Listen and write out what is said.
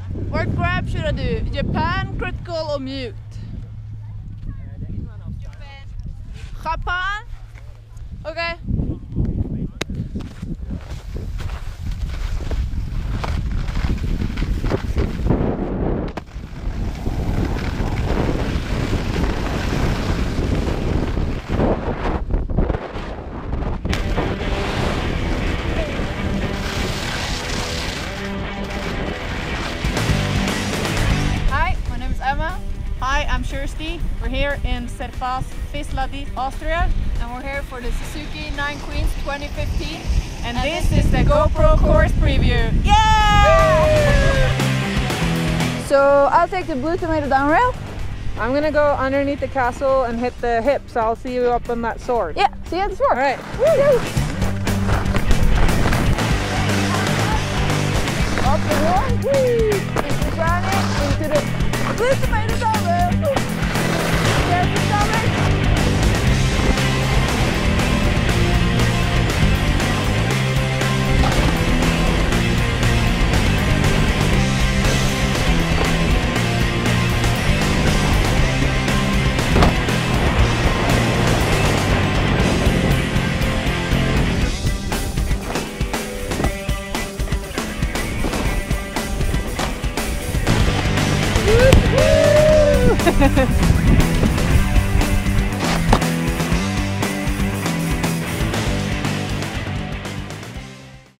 What grab should I do? Japan, critical or mute? Japan? Okay. Hi, I'm Kjersti. We're here in Serfaus-Fiss-Ladis, Austria, and we're here for the Suzuki Nine Queens 2015. And this is the GoPro Course Preview. Yeah! So I'll take the blue tomato down rail. I'm gonna go underneath the castle and hit the hip, so I'll see you up on that sword. Yeah, see you at the sword. All right. Woo-hoo! Up the one, whee! Into the granite, into the blue tomato down rail. There's the stomach. Woo!